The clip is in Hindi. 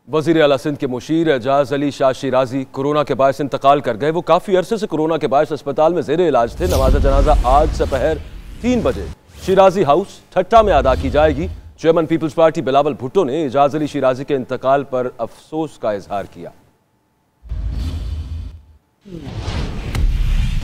वज़ीर आला सिंध के मुशीर एजाज अली शाह शिराजी कोरोना के बायस इंतकाल कर गए। वो काफ़ी अरसे से कोरोना के बायस अस्पताल में ज़ेरे इलाज थे। नमाज जनाजा आज दोपहर 3 बजे शिराजी हाउस ठट्टा में अदा की जाएगी। चेयरमैन पीपल्स पार्टी बिलावल भुट्टो ने एजाज अली शिराजी के इंतकाल पर अफसोस का इजहार किया।